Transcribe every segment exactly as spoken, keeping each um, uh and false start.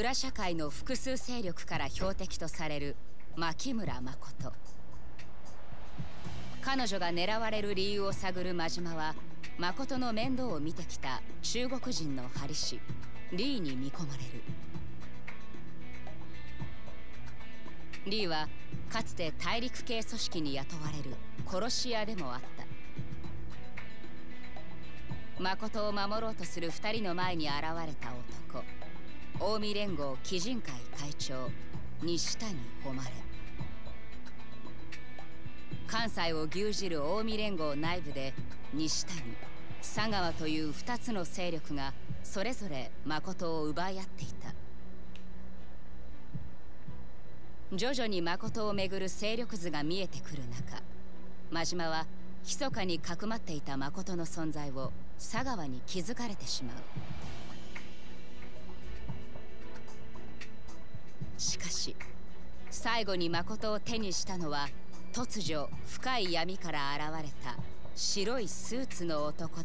裏社会の複数勢力から標的とされる牧村誠。彼女が狙われる理由を探る真島は、誠の面倒を見てきた中国人の針師リーに見込まれる。リーはかつて大陸系組織に雇われる殺し屋でもあった。誠を守ろうとする二人の前に現れた男、近江連合鬼人会会長西谷誉。関西を牛耳る近江連合内部で西谷、佐川という二つの勢力がそれぞれ誠を奪い合っていた。徐々に誠をめぐる勢力図が見えてくる中、真島は密かにかくまっていた誠の存在を佐川に気づかれてしまう。しかし最後に誠を手にしたのは、突如深い闇から現れた白いスーツの男だった。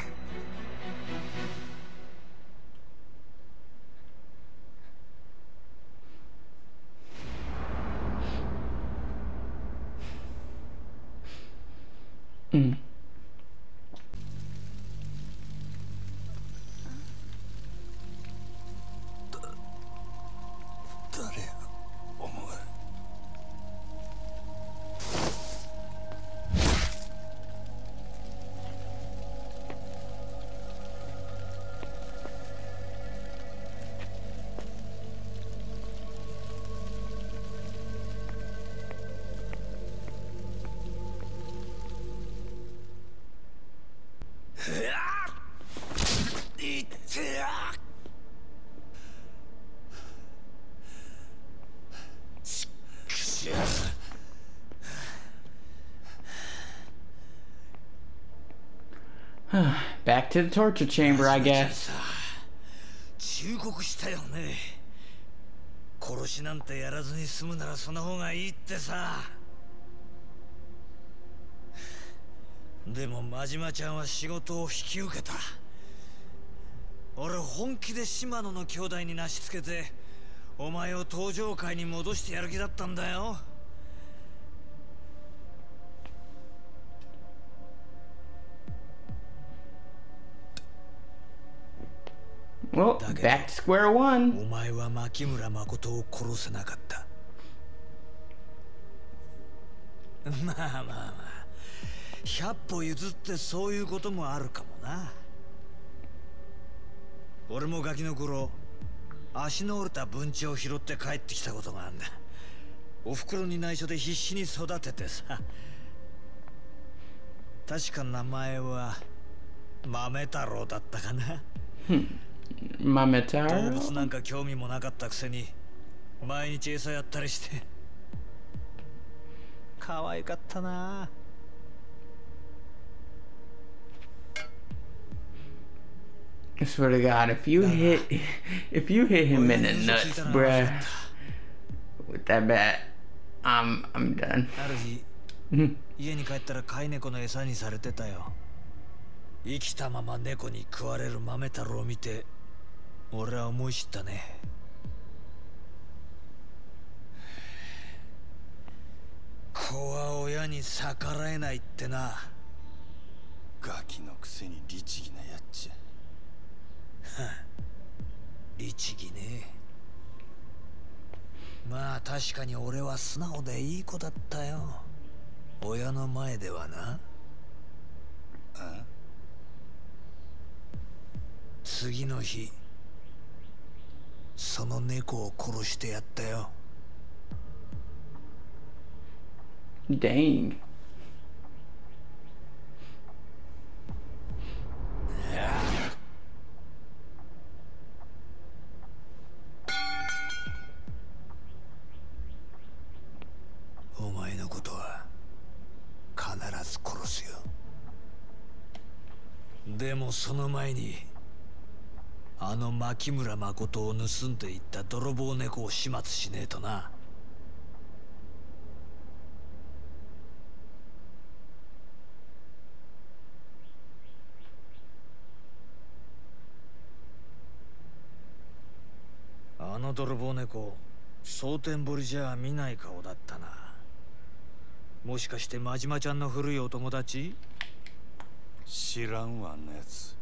うん。Back to the torture chamber, I guess. 忠告したよね。殺しなんてやらずに済むならその方がいいってさ。でも真島ちゃんは仕事を引き受けた。俺本気で島野の兄弟になしつけてお前を登場界に戻してやる気だったんだよ。 Well, back to square one. お前は牧村誠を殺せなかった。まあまあまあ、百歩譲ってそういうこともあるかもな。俺もガキの頃、足の折れた文鳥を拾って帰ってきたことがあるんだ。お袋に内緒で必死に育ててさ。確か名前は豆太郎だったかな。 豆太郎。 動物なんか興味もなかったくせに毎日餌やったりして可愛かったな。 I swear to God, if you hit, if you hit him in the nuts, bruh, with that bat, I'm, I'm done. ある日、家に帰ったら飼い猫の餌にされてたよ。生きたまま猫に食われる豆太郎を見て、俺は思い知ったね。子は親に逆らえないってな。 ガキのくせに律儀なやっちゃ。 律儀ね。まあ確かに俺は素直でいい子だったよ。親の前ではな。 あ？ 次の日、その猫を殺してやったよ。 Dang. お前のことは必ず殺すよ。でもその前にあの牧村誠を盗んでいった泥棒猫を始末しねえとな。 泥棒猫、蒼天堀じゃ見ない顔だったな。もしかして真島ちゃんの古いお友達？ 知らんわ、あんなやつ。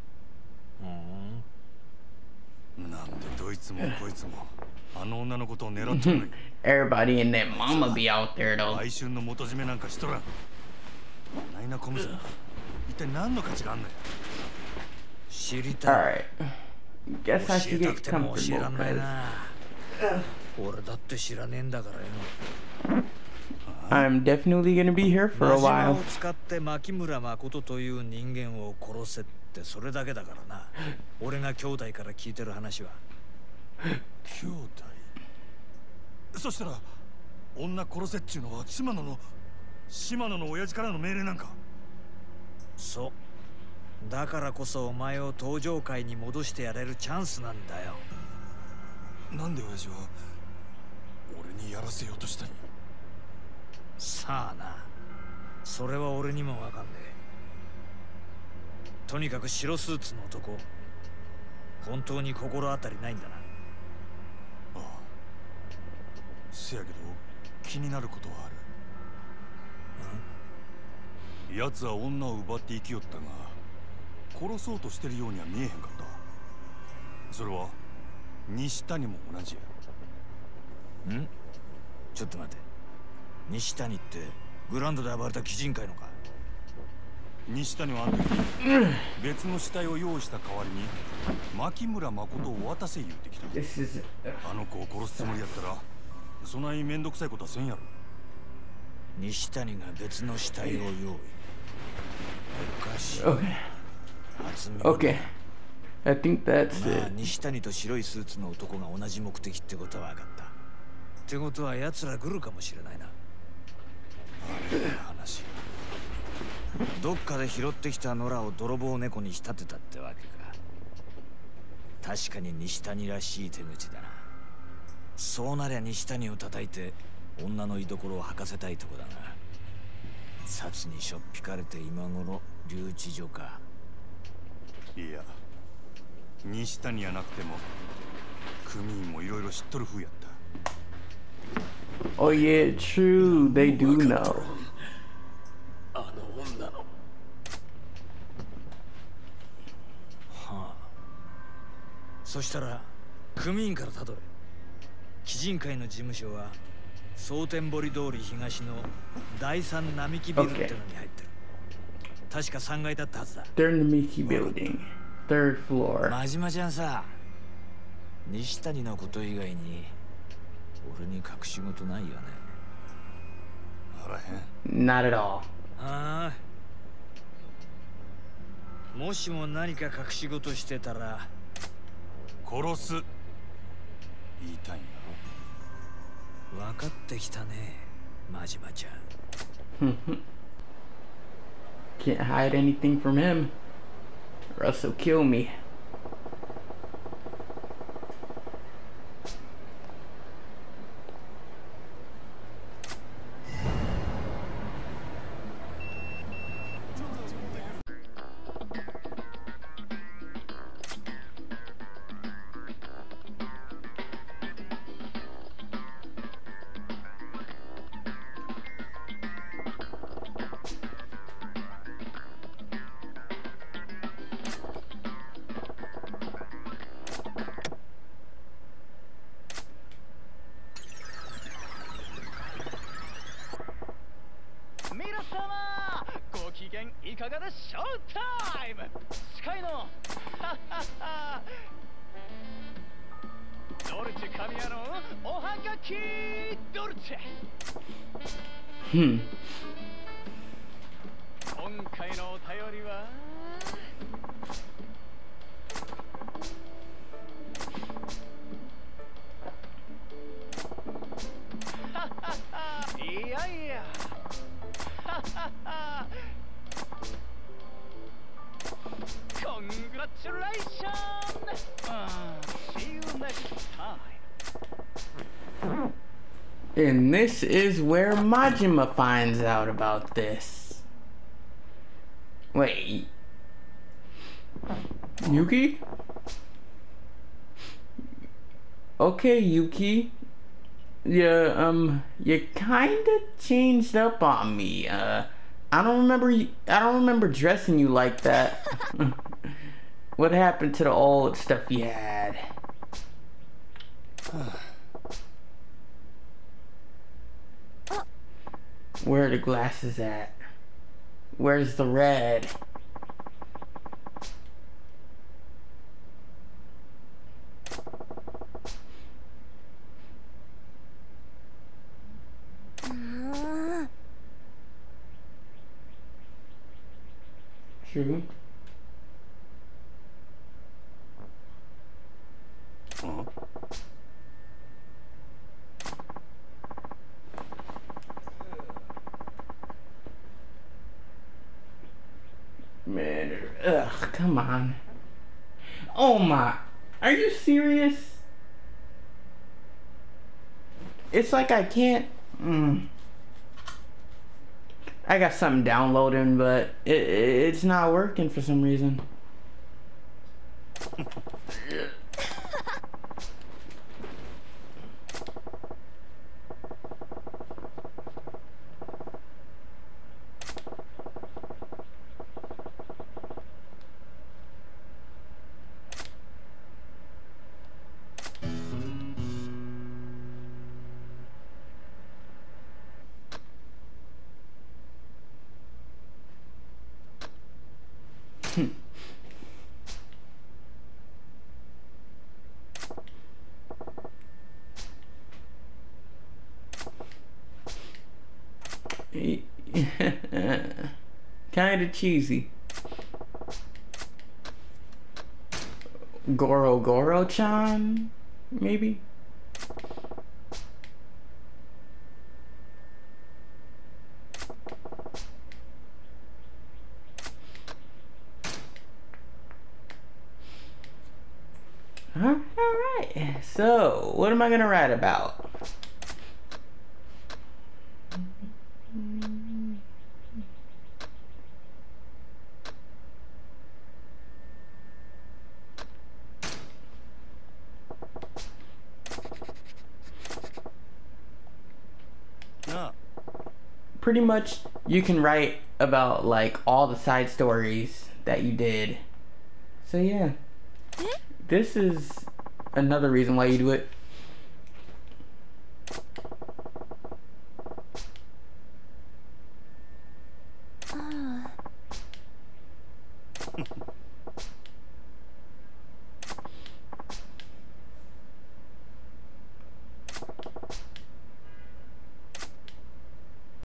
うん。 なんでどいつもこいつもあの女のことを狙っとる。 Everybody and their mama be out there though. 売春の元締めなんかしとらん。ナイナコムさん、一体何の価値があんのや。 知りたい。 Alright. Guess I 教 should えた get くても教えら comfortable んない because な。俺だって知らねえんだからよ。 I'm definitely gonna be here for a 真島 while. を使って牧村誠という人間を殺せってそれだけだからな。俺が兄弟から聞いてる話は。 兄弟。そしたら女殺せっちゅうのは島野の島野の親父からの命令なんか。 そう。だからこそお前を登場界に戻してやれるチャンスなんだよ。 なんで親父は俺にやらせようとしたんや。 さあな、それは俺にもわかんねえ。とにかく白スーツの男、本当に心当たりないんだな。 ああ、せやけど気になることはある。奴は女を奪って生きよったが殺そうとしてるようには見えへんかった。それは西谷も同じや。 ん？ちょっと待て。西谷ってグランドで暴れた鬼人会のか？ 西谷はあの時別の死体を用意した代わりに牧村誠を渡せ言うてきた。 This is あの子を殺すつもりやったらそないめんどくさいことはせんやろ。 西谷が別の死体を用意。おかしい。 okay. 初見。 Okay. I think that's まあ it. 西谷と白いスーツの男が同じ目的ってことは分かった。ってことは奴ら来るかもしれないな。 あれ話。 どっかで拾ってきた野良を泥棒猫に仕立てたってわけか。確かに西谷らしい手口だな。そうなりゃ西谷を叩いて女の居所を吐かせたいとこだが、札にしょっぴかれて今頃留置所か。 いや西谷やなくても組員もいろいろ知っとる風やった。 Oh yeah, true. They do know. あの女の。はあ。そしたら組員からたどれ。鬼人会の事務所は蒼天堀通り東の第三並木ビルってのに入ってる。確かさんがいだったはずだ。 They're in the Mickey building, third floor. 真島ちゃんさ、西谷のこと以外に俺に隠し事ないよね。 あらへん。 Not at all. ああ。もしも何か隠し事してたら殺す言いたいんやろ。分かってきたね、真島ちゃん。 Can't hide anything from him, or else he'll kill me. Hmm. 今回のお便りはいやいやCongratulations! Uh, see you next time. And this is where Majima finds out about this. Wait. Yuki? Okay, Yuki. Yeah, um, you kinda changed up on me. Uh, I don't remember. You, I don't remember dressing you like that. What happened to the old stuff you had? Where are the glasses at? Where's the red? True. Uh-huh. Man, ugh, come on. Oh my, are you serious? It's like I can't, mm. I got something downloading, but it, it's not working for some reason. Kinda cheesy. Goro Goro-chan, maybe? Huh? Alright, so what am I gonna write about? Pretty much you can write about like all the side stories that you did. So yeah, this is another reason why you do it.